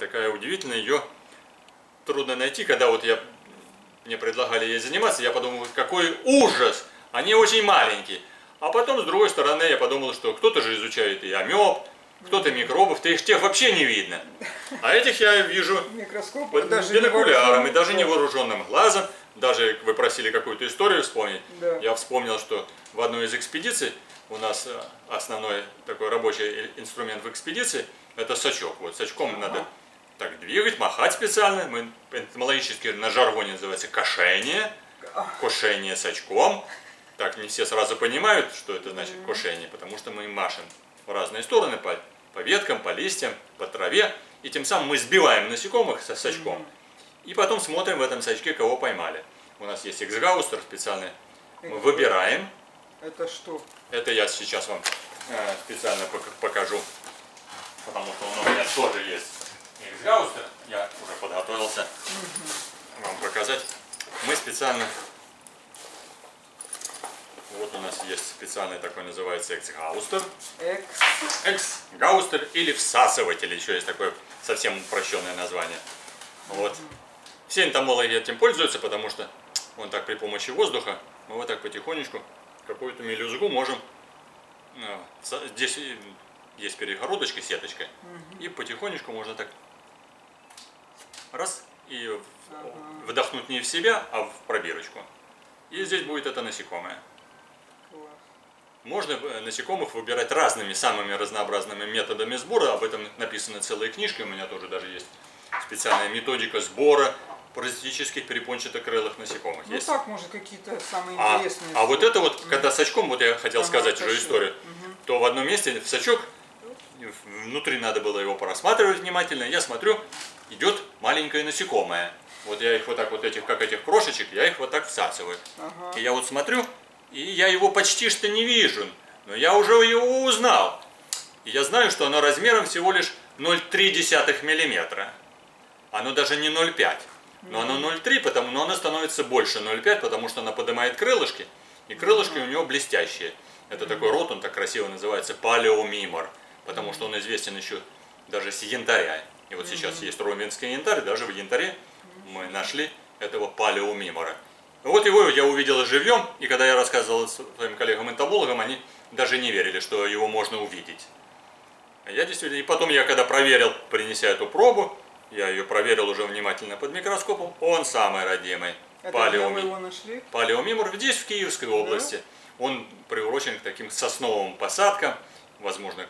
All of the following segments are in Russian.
такая удивительная, ее трудно найти. Когда вот мне предлагали ей заниматься, я подумал, какой ужас, они очень маленькие. А потом, с другой стороны, я подумал, что кто-то же изучает и амеб, кто-то микробов, тех вообще не видно. А этих я вижу под бинокуляром, и даже невооруженным глазом. Даже вы просили какую-то историю вспомнить. Да. Я вспомнил, что в одной из экспедиций, у нас основной такой рабочий инструмент в экспедиции, это сачок. Вот сачком надо так двигать, махать специально. Мы энтомологически на жаргоне называется кошение. Кошение сачком. Так не все сразу понимают, что это значит кошение, потому что мы машем в разные стороны, по веткам, по листьям, по траве. И тем самым мы сбиваем насекомых со сачком. И потом смотрим в этом сачке, кого поймали. У нас есть эксгаустер специальный. Мы выбираем. Это что? Это я сейчас вам специально покажу. Потому что у меня тоже есть эксгаустер. Я уже подготовился вам показать. Мы специально... Вот у нас есть специальный такой, называется эксгаустер. Эксгаустер или всасыватель, еще есть такое совсем упрощенное название. Вот. Все энтомологи этим пользуются, потому что вон так при помощи воздуха мы вот так потихонечку какую-то мелюзгу можем... Здесь есть перегородочка, сеточка, и потихонечку можно так раз и вдохнуть не в себя, а в пробирочку. И здесь будет это насекомое. Можно насекомых выбирать разными, самыми разнообразными методами сбора. Об этом написаны целые книжки. У меня тоже даже есть специальная методика сбора паразитических перепончатокрылых насекомых. Ну есть. так, может, какие-то самые интересные. А вот это вот, когда сачком, вот я хотел сказать уже историю, то в одном месте в сачок, внутри надо было его просматривать внимательно, я смотрю, идет маленькое насекомое. Вот я их вот так вот, как этих крошечек, я их вот так всасываю. И я вот смотрю, и я его почти что не вижу, но я уже его узнал. И я знаю, что оно размером всего лишь 0,3 мм. Оно даже не 0,5. Но оно 0,3, но оно становится больше 0,5, потому что оно поднимает крылышки, и крылышки у него блестящие. Это такой род, он так красиво называется палеомимор, потому что он известен еще даже с янтаря. И вот сейчас есть ровенский янтарь, даже в янтаре мы нашли этого палеомимора. Вот его я увидел живьем, и когда я рассказывал своим коллегам-энтомологам, они даже не верили, что его можно увидеть. Я действительно, и потом я когда проверил, принеся эту пробу, я ее проверил уже внимательно под микроскопом, он самый родимый. Палеомимор здесь, в Киевской области. Он приурочен к таким сосновым посадкам, возможно,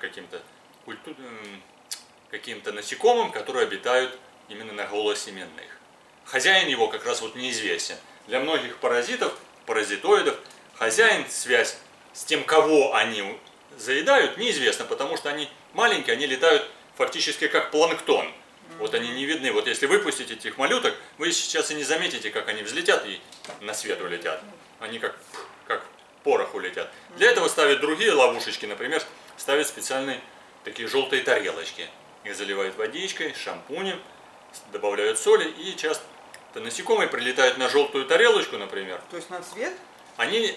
каким-то насекомым, которые обитают именно на голосеменных. Хозяин его как раз вот неизвестен. Для многих паразитов, паразитоидов, хозяин, связь с тем, кого они заедают, неизвестна, потому что они маленькие, они летают фактически как планктон. Вот они не видны. Вот если выпустить этих малюток, вы сейчас и не заметите, как они взлетят и на свет улетят. Они как порох улетят. Для этого ставят другие ловушечки, например, ставят специальные такие желтые тарелочки. Их заливают водичкой, шампунем, добавляют соли, и часто насекомые прилетают на желтую тарелочку, например. То есть на цвет? Они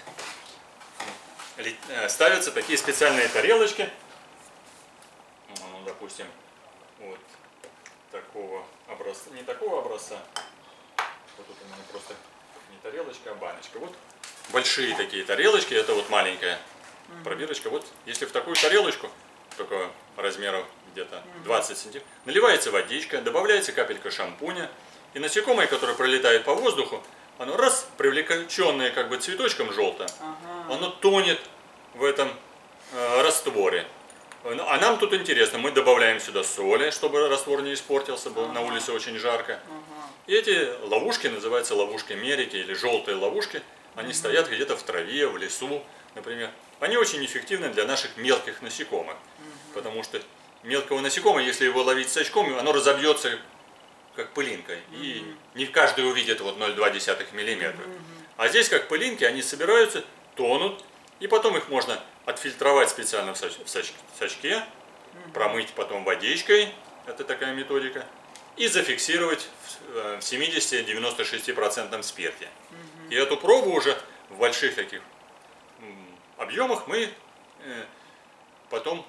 ставятся такие специальные тарелочки, ну, допустим, вот такого образца, не такого образца, вот тут у меня просто не тарелочка, а баночка. Вот большие такие тарелочки, это вот маленькая пробирочка. Вот если в такую тарелочку, только размеров где-то 20 сантиметров, наливается водичка, добавляется капелька шампуня, и насекомое, которое пролетает по воздуху, оно раз, привлеченное как бы цветочком желтым, оно тонет в этом растворе. А нам тут интересно, мы добавляем сюда соли, чтобы раствор не испортился, было на улице очень жарко. И эти ловушки, называются ловушки Мерики или желтые ловушки, они стоят где-то в траве, в лесу, например. Они очень эффективны для наших мелких насекомых, потому что мелкого насекомого, если его ловить сачком, оно разобьется как пылинкой, и не каждый увидит вот 0,2 мм. А здесь как пылинки, они собираются, тонут, и потом их можно отфильтровать специально в сачке, промыть потом водичкой, это такая методика, и зафиксировать в 70-96% спирте. И эту пробу уже в больших таких объемах мы потом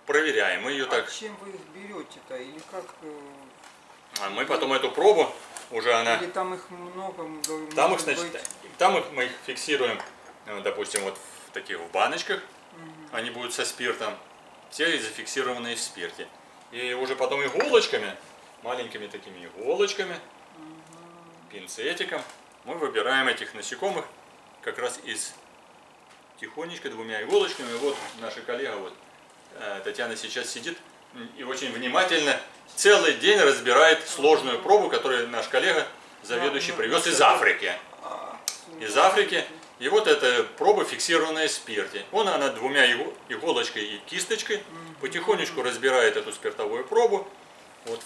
проверяем. Мы ее А так... чем вы их берете-то? Или как? А мы потом эту пробу, уже она... Или там их много? Там их, может значит, быть? мы их фиксируем, допустим, вот в таких в баночках. Они будут со спиртом. Все зафиксированные в спирте. И уже потом иголочками, маленькими такими иголочками, пинцетиком, мы выбираем этих насекомых как раз из тихонечко двумя иголочками. Вот наша коллега, вот Татьяна сейчас сидит и очень внимательно целый день разбирает сложную пробу, которую наш коллега заведующий привез из Африки. Из Африки. И вот эта проба, фиксированная в спирте. Она двумя иголочкой и кисточкой потихонечку разбирает эту спиртовую пробу. Вот,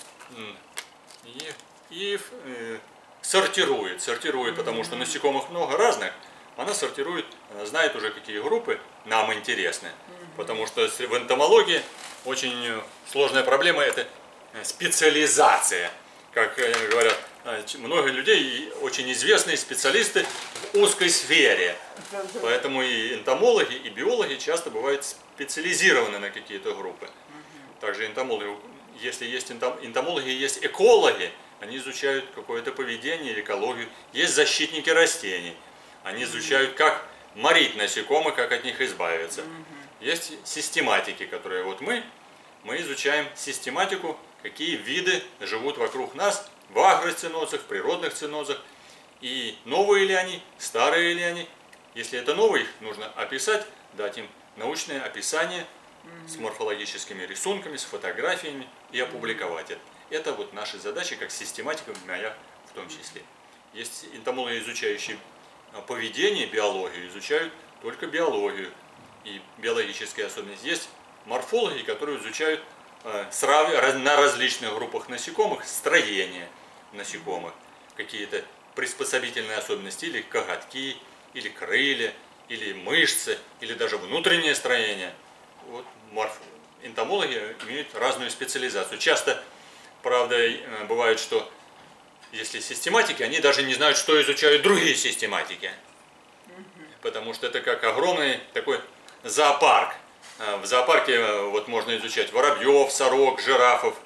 и сортирует, потому что насекомых много разных. Она сортирует, она знает уже, какие группы нам интересны. Потому что в энтомологии очень сложная проблема – это специализация. Как говорят, много людей, очень известные специалисты в узкой сфере. Поэтому и энтомологи, и биологи часто бывают специализированы на какие-то группы. Также энтомологи, если есть энтомологи, есть экологи, они изучают какое-то поведение, экологию. Есть защитники растений, они изучают, как морить насекомых, как от них избавиться. Есть систематики, которые вот мы изучаем систематику, какие виды живут вокруг нас в агроценозах, в природных ценозах, и новые ли они, старые ли они. Если это новые, их нужно описать, дать им научное описание с морфологическими рисунками, с фотографиями и опубликовать это. Это вот наши задачи, как систематика моя в том числе. Есть энтомологи, изучающие поведение, биологию, изучают только биологию и биологические особенности. Есть морфологи, которые изучают на различных группах насекомых строение насекомых, какие-то приспособительные особенности, или коготки, или крылья, или мышцы, или даже внутреннее строение. Вот энтомологи имеют разную специализацию. Часто, правда, бывает, что если систематики, они даже не знают, что изучают другие систематики. Потому что это как огромный такой зоопарк. В зоопарке вот можно изучать воробьев, сорок, жирафов,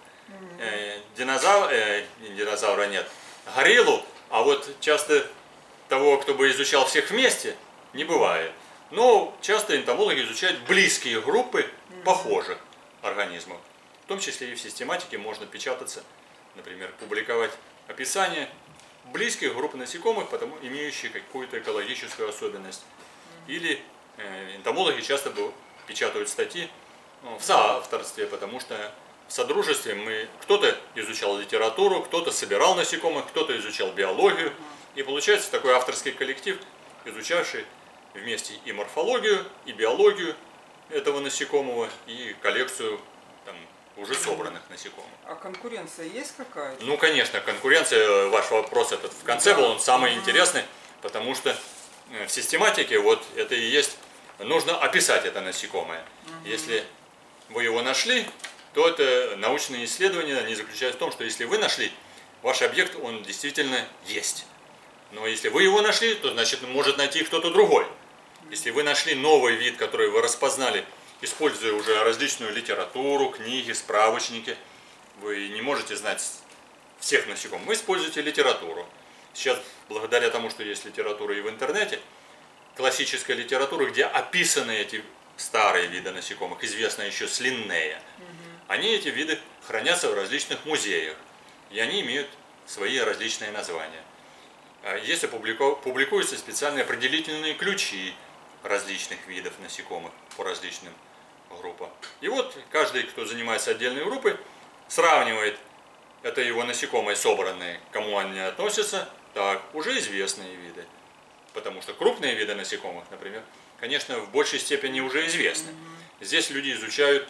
динозавра нет, гориллу, а вот часто того, кто бы изучал всех вместе, не бывает. Но часто энтомологи изучают близкие группы похожих организмов. В том числе и в систематике можно печататься, например, публиковать описание близких групп насекомых, потому имеющих какую-то экологическую особенность. Или энтомологи часто печатают статьи в соавторстве, потому что в содружестве кто-то изучал литературу, кто-то собирал насекомых, кто-то изучал биологию. И получается такой авторский коллектив, изучавший вместе и морфологию, и биологию этого насекомого, и коллекцию там, уже собранных насекомых. А конкуренция есть какая-то? Ну, конечно, конкуренция, ваш вопрос этот в конце был, он самый интересный, потому что в систематике вот это и есть, нужно описать это насекомое. Если вы его нашли, то это научные исследования, они заключаются в том, что если вы нашли, ваш объект, он действительно есть. Но если вы его нашли, то значит может найти кто-то другой. Если вы нашли новый вид, который вы распознали, используя уже различную литературу, книги, справочники, вы не можете знать всех насекомых, вы используете литературу. Сейчас, благодаря тому, что есть литература и в интернете, классическая литература, где описаны эти старые виды насекомых, известные еще с Линнея, они, эти виды, хранятся в различных музеях, и они имеют свои различные названия. Есть публикуются специальные определительные ключи различных видов насекомых по различным группам. И вот каждый, кто занимается отдельной группой, сравнивает, это его насекомые собранные, к кому они относятся, так, уже известные виды. Потому что крупные виды насекомых, например, конечно, в большей степени уже известны. Здесь люди изучают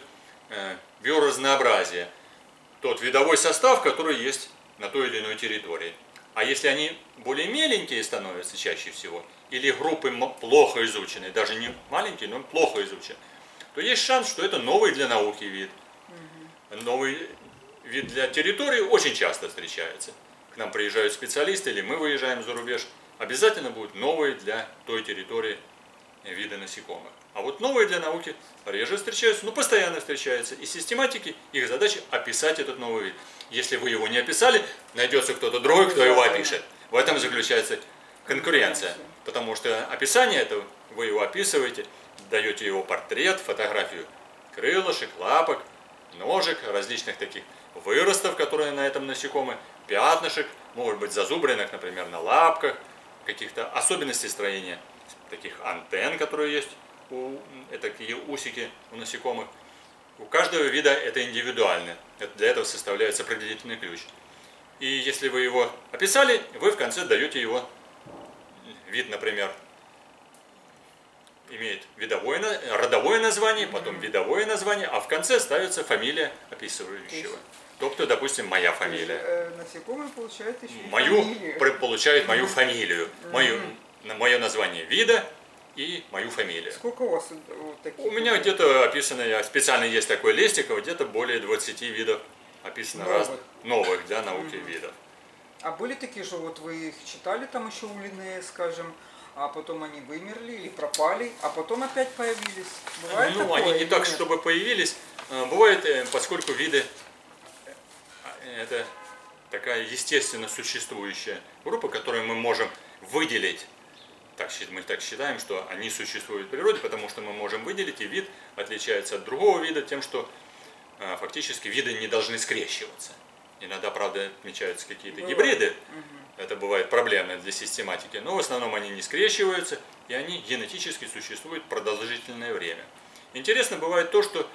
биоразнообразие, тот видовой состав, который есть на той или иной территории. А если они более меленькие становятся чаще всего, или группы плохо изучены, даже не маленькие, но плохо изучены, то есть шанс, что это новый для науки вид. Новый вид для территории очень часто встречается. К нам приезжают специалисты, или мы выезжаем за рубеж, обязательно будут новые для той территории виды насекомых. А вот новые для науки реже встречаются, но постоянно встречаются. И систематики, их задача описать этот новый вид. Если вы его не описали, найдется кто-то другой, кто его опишет. В этом заключается конкуренция. Потому что описание этого, вы его описываете, даете его портрет, фотографию крылышек, лапок, ножек, различных таких выростов, которые на этом насекомых, пятнышек, может быть зазубринок, например, на лапках, каких-то особенностей строения, таких антенн, которые есть, такие усики у насекомых. У каждого вида это индивидуально. Для этого составляется определительный ключ. И если вы его описали, вы в конце даете его вид, например, имеет родовое название, потом видовое название, а в конце ставится фамилия описывающего. Тобто, допустим, моя фамилия. Насекомые получают еще получают мою фамилию, мое название вида и мою фамилию. Сколько у вас вот таких? У меня где-то описано, специально есть такой листик, где-то более 20 видов описано новых для науки видов. А были такие же, вот вы их читали там еще у Линнея, скажем, а потом они вымерли или пропали, а потом опять появились? Бывает такое, они не так, чтобы появились. Бывает, поскольку виды это такая естественно существующая группа, которую мы можем выделить. Мы так считаем, что они существуют в природе, потому что мы можем выделить, и вид отличается от другого вида тем, что фактически виды не должны скрещиваться. Иногда, правда, отмечаются какие-то гибриды. Это бывает проблемно для систематики, но в основном они не скрещиваются, и они генетически существуют продолжительное время. Интересно бывает то, что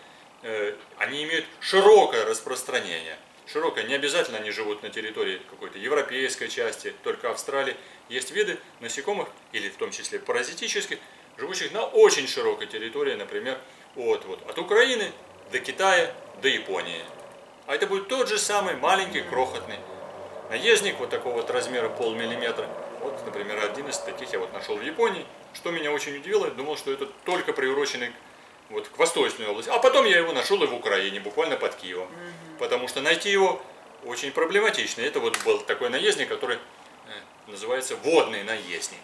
они имеют широкое распространение. Широкое, не обязательно они живут на территории какой-то европейской части, только Австралии. Есть виды насекомых, или в том числе паразитических, живущих на очень широкой территории, например, от Украины до Китая, до Японии. А это будет тот же самый маленький, крохотный наездник, вот такого вот размера полмиллиметра. Вот, например, один из таких я нашел в Японии. Что меня очень удивило, я думал, что это только приуроченный к восточной области. А потом я его нашел и в Украине, буквально под Киевом. Потому что найти его очень проблематично. Это был такой наездник, который называется водный наездник.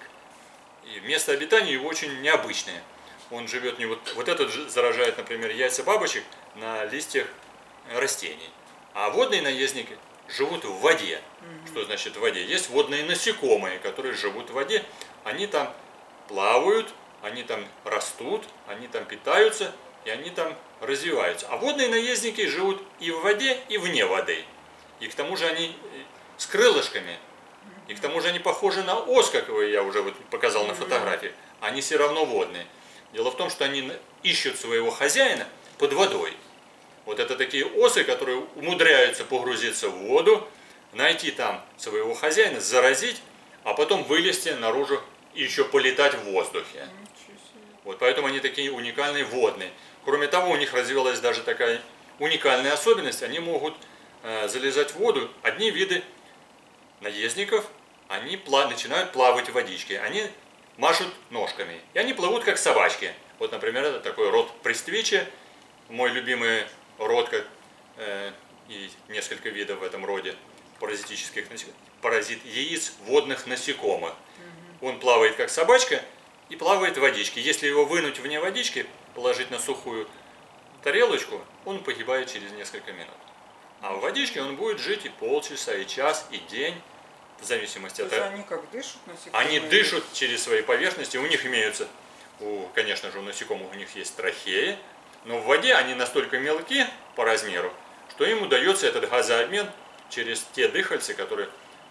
И место обитания его очень необычное. Он живет не вот этот заражает, например, яйца бабочек на листьях растений. А водные наездники живут в воде. Что значит в воде? Есть водные насекомые, которые живут в воде. Они там плавают, они там растут, они там питаются, и они там развиваются. А водные наездники живут и в воде, и вне воды. И к тому же они с крылышками, и к тому же они похожи на ос, как я уже показал на фотографии. Они все равно водные. Дело в том, что они ищут своего хозяина под водой. Вот это такие осы, которые умудряются погрузиться в воду, найти там своего хозяина, заразить, а потом вылезти наружу и еще полетать в воздухе. Вот поэтому они такие уникальные водные. Кроме того, у них развилась даже такая уникальная особенность. Они могут залезать в воду. Одни виды наездников, они начинают плавать в водичке. Они машут ножками. И они плывут как собачки. Вот, например, это такой род Прествичия. Мой любимый род, и несколько видов в этом роде паразитических паразит яиц водных насекомых. Он плавает как собачка и плавает в водичке. Если его вынуть вне водички, положить на сухую тарелочку, он погибает через несколько минут. А в водичке он будет жить и полчаса, и час, и день, в зависимости от... Они как дышат, насекомые? Они дышат через свои поверхности, у них имеются, конечно же, у насекомых у них есть трахеи, но в воде они настолько мелки по размеру, что им удается этот газообмен через те дыхальцы, которые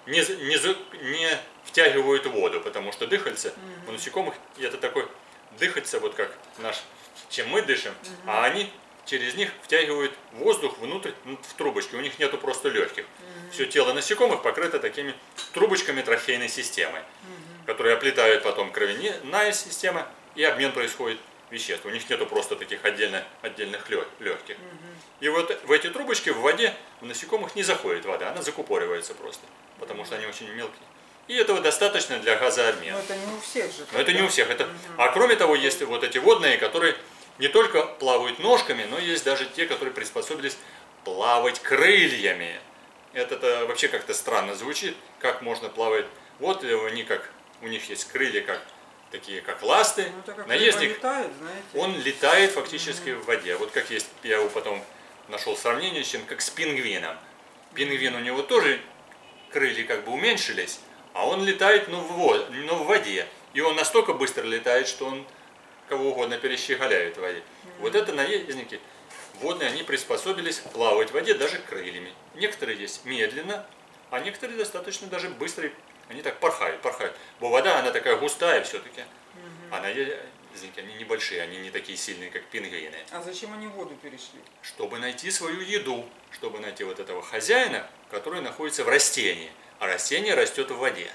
не втягивают воду, потому что дыхальцы у насекомых, это такой дыхальце, вот как чем мы дышим, а они через них втягивают воздух внутрь, в трубочки, у них нету просто легких. Все тело насекомых покрыто такими трубочками трахейной системы, которые оплетают потом кровяная система, и обмен происходит веществ. У них нету просто таких отдельных легких. И вот в эти трубочки в воде у насекомых не заходит вода, она закупоривается просто, потому что они очень мелкие. И этого достаточно для газообмена. Но это не у всех же. Но это не у всех. А кроме того, есть вот эти водные, которые не только плавают ножками, но есть даже те, которые приспособились плавать крыльями. Это вообще как-то странно звучит, как можно плавать. Вот они у них есть крылья, как такие как ласты. Ну, так как Наездник, летает, знаете. он летает фактически в воде. Вот как есть, я его потом нашел сравнение с чем, как с пингвином. Пингвин у него тоже крылья как бы уменьшились, а он летает, но в воде. И он настолько быстро летает, что он кого угодно перещеголяет в воде. Вот это наездники водные, они приспособились плавать в воде даже крыльями. Некоторые есть медленно, а некоторые достаточно даже быстрые. Они так порхают. Бо вода, она такая густая все-таки. А наездники, они небольшие, они не такие сильные, как пингвины. А зачем они в воду перешли? Чтобы найти свою еду, чтобы найти вот этого хозяина, который находится в растении. А растение растет в воде.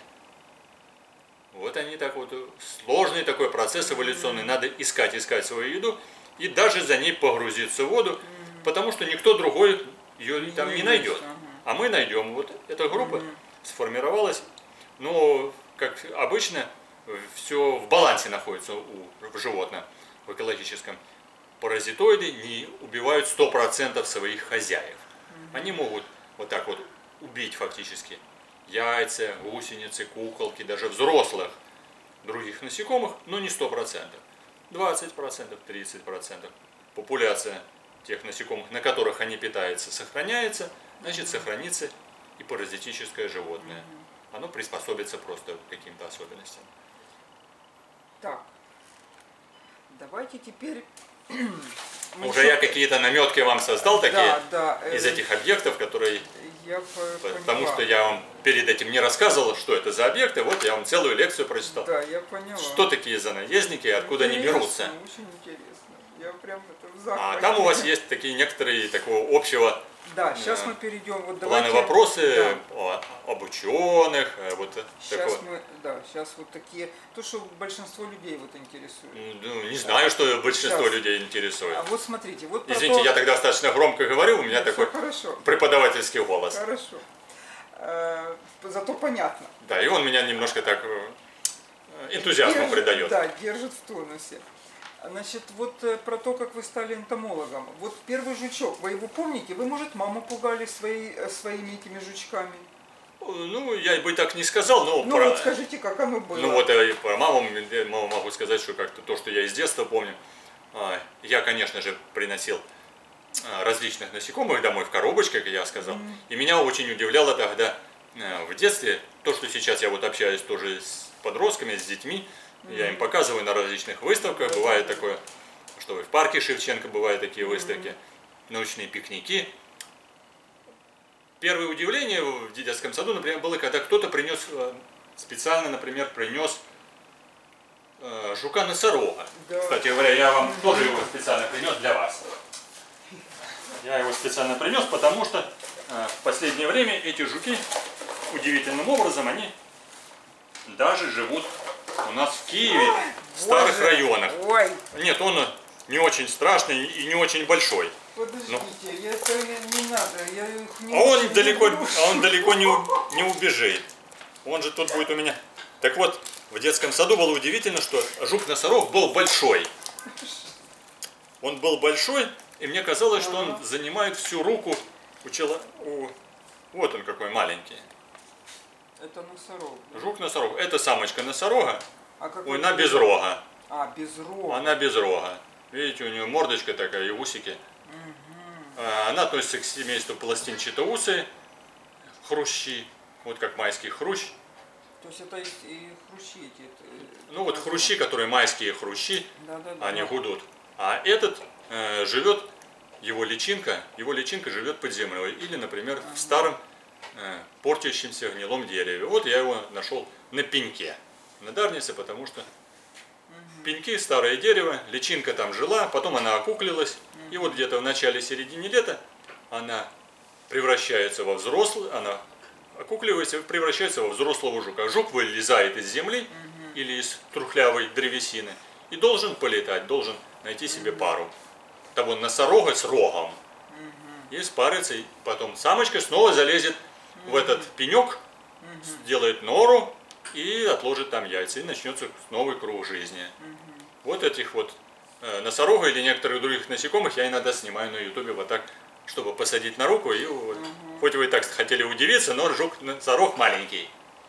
Вот они так вот, сложный такой процесс эволюционный, надо искать свою еду и даже за ней погрузиться в воду, потому что никто другой ее там не найдет. А мы найдем. Вот эта группа сформировалась, но, как обычно, все в балансе находится в животном, в экологическом. Паразитоиды не убивают 100% своих хозяев. Они могут вот так вот убить фактически яйца, гусеницы, куколки, даже взрослых других насекомых, но не 100%. 20%, 30%. Популяция тех насекомых, на которых они питаются, сохраняется, значит сохранится и паразитическое животное. Оно приспособится просто к каким-то особенностям. Так, давайте теперь... Уже я какие-то наметки вам создал такие да, из этих объектов, которые... Потому поняла. что я вам перед этим не рассказывал, что это за объекты, вот я вам целую лекцию прочитал. Да, я поняла. Что такие за наездники и откуда они берутся. Очень интересно. Я прям это в захвате. А там у вас есть такие некоторые такого общего Да, сейчас мы перейдем. Вот планы, давайте, вопросы об ученых, вот сейчас такого. сейчас вот такие, то, что большинство людей вот интересует. Ну, не знаю, что большинство Сейчас. людей интересует. А вот смотрите, вот про Извините, то... я тогда достаточно громко говорю, у меня Всё такой хорошо, преподавательский голос. хорошо. Зато понятно. Да, и он меня немножко так энтузиазма придает. Да, держит в тонусе. Значит, вот про то, как вы стали энтомологом. Вот первый жучок, вы его помните? Вы, может, маму пугали своими этими жучками? Ну, я бы так не сказал, но... Ну, вот скажите, как оно было. Ну, вот про маму могу сказать, что как-то то, что я из детства помню. Я, конечно же, приносил различных насекомых домой в коробочках, как я сказал. И меня очень удивляло тогда в детстве то, что сейчас я вот общаюсь тоже с подростками, с детьми. Я им показываю на различных выставках. Бывает такое, что и в парке Шевченко бывают такие выставки, научные пикники. Первое удивление в детском саду, например, было, когда кто-то принес, специально, например, принес жука-носорога. Да. Кстати говоря, я вам тоже его специально принес для вас. Я его специально принес, потому что в последнее время эти жуки удивительным образом, они даже живут у нас в Киеве, в старых районах. Ой, Нет, он не очень страшный и не очень большой. подождите, это не надо, я их не... А он очень далеко, люблю. не убежит. Он же тут будет у меня. Так вот, в детском саду было удивительно, что жук-носорог был большой. Он был большой, и мне казалось, что он занимает всю руку у человека. Вот он какой маленький. Это носорог. Да? Жук-носорог. Это самочка носорога. А какой Ой, она это? без рога. А, без рога. Она без рога. Видите, у нее мордочка такая и усики. Она относится к семейству пластинчатоусы, хрущи. Вот как майский хрущ. То есть это и хрущи эти. Ну вот хрущи, которые майские хрущи, Да. они гудут. А этот живет, его личинка живет под землей. Или, например, в старом портящемся гнилом дереве. Вот я его нашел на пеньке, на дарнице, потому что пеньки, старое дерево, личинка там жила, потом она окуклилась, и вот где-то в начале-середине лета она превращается во взрослую, она окукливается и превращается во взрослого жука. Жук вылезает из земли или из трухлявой древесины и должен полетать, должен найти себе пару. Того носорога с рогом. И спарится, и потом самочка снова залезет в этот пенек, сделает нору и отложит там яйца, и начнется новый круг жизни. Вот этих вот носорога или некоторых других насекомых я иногда снимаю на ютубе вот так, чтобы посадить на руку. И вот, хоть вы и так хотели удивиться, но жук-носорог маленький.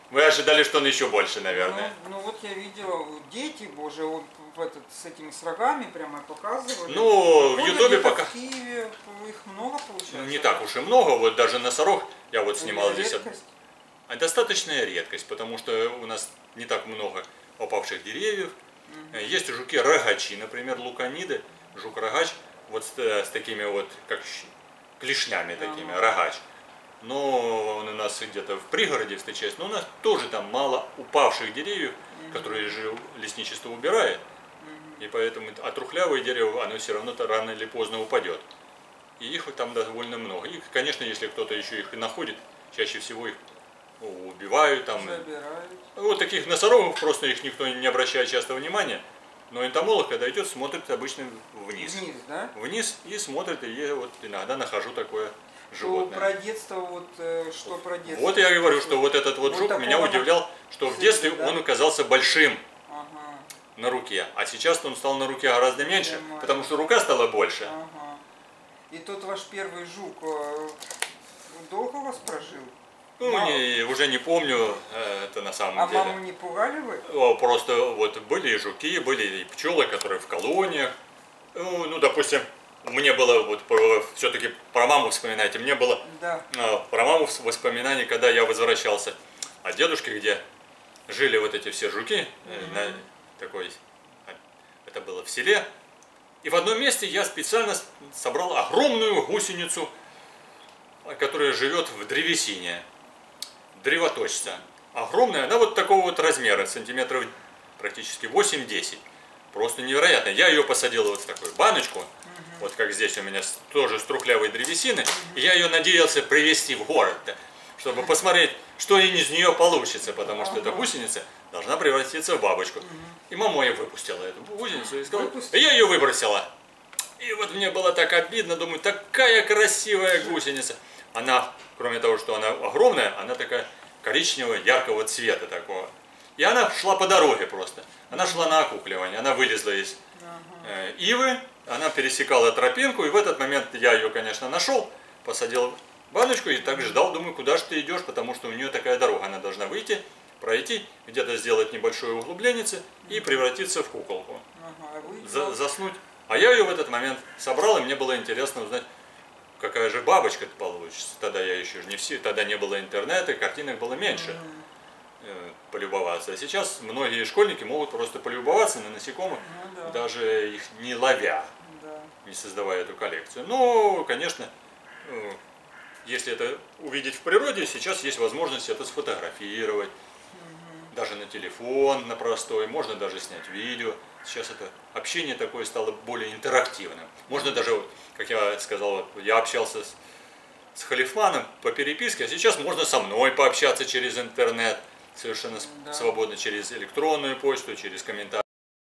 Вы ожидали, что он еще больше, наверное. Ну вот я видела, дети, боже, он с этими с рогами прямо показывали. Ну, в Ютубе пока... В Киеве их много получается? Не так уж и много, вот даже носорог я вот снимал здесь. Редкость? Достаточная редкость, потому что у нас не так много опавших деревьев. Есть жуки-рогачи, например, луканиды, жук-рогач, вот с такими вот, как клешнями такими, рогач. Но он у нас где-то в пригороде встречается, но у нас тоже там мало упавших деревьев, которые же лесничество убирает. И поэтому отрухлявое дерево, оно все равно рано или поздно упадет. И их там довольно много. И, конечно, если кто-то еще их и находит, чаще всего их убивают. Там. Забирают. Вот таких носорогов просто их никто не обращает часто внимания. Но энтомолог, когда идет, смотрит обычно вниз. Вниз, да? Вниз и смотрит, и я вот иногда нахожу такое животное. Про детство, вот что про детство? Вот я говорю, что вот этот вот жук меня удивлял, что в детстве он оказался большим на руке, а сейчас он стал на руке гораздо меньше, потому что рука стала больше. И тот ваш первый жук долго у вас прожил? Ну, уже не помню, это на самом деле. А маму не пугали вы? Просто вот были и жуки, были и пчелы, которые в колониях. Ну, допустим, мне было, вот все-таки про маму вспоминайте, мне было про маму воспоминания, когда я возвращался от дедушки, где жили вот эти все жуки, это было в селе. И в одном месте я специально собрал огромную гусеницу, которая живет в древесине. Древоточца. Огромная, она вот такого вот размера, сантиметров практически 8-10. Просто невероятно. Я ее посадил вот в такую баночку, вот как здесь у меня тоже с трухлявой древесины. И я ее надеялся привезти в город, чтобы посмотреть, что из нее получится, потому что эта гусеница должна превратиться в бабочку. И мама моя выпустила эту гусеницу и сказала, я ее выбросила. И вот мне было так обидно, думаю, такая красивая гусеница. Она, кроме того, что она огромная, она такая коричневого, яркого цвета такого. И она шла по дороге просто. Она шла на окукливание. Она вылезла из ивы, она пересекала тропинку, и в этот момент я ее, конечно, нашел, посадил в баночку и так ждал, думаю, куда же ты идешь, потому что у нее такая дорога. Она должна выйти, пройти, где-то сделать небольшое углубление и превратиться в куколку. Заснуть. А я ее в этот момент собрал, и мне было интересно узнать, какая же бабочка получится. Тогда я еще не все, тогда не было интернета, картинок было меньше полюбоваться. А сейчас многие школьники могут просто полюбоваться на насекомых, даже их не ловя, не создавая эту коллекцию. Но, конечно, если это увидеть в природе, сейчас есть возможность это сфотографировать, даже на телефон, на простой, можно даже снять видео. Сейчас это общение такое стало более интерактивным. Можно даже, как я сказал, я общался с Халифманом по переписке, а сейчас можно со мной пообщаться через интернет, совершенно свободно, через электронную почту, через комментарии.